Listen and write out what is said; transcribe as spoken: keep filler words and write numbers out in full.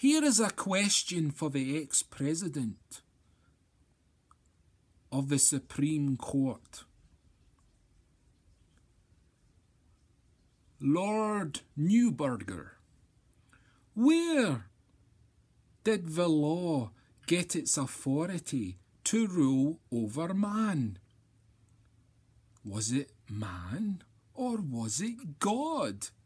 Here is a question for the ex-president of the Supreme Court. Lord Neuberger, where did the law get its authority to rule over man? Was it man or was it God?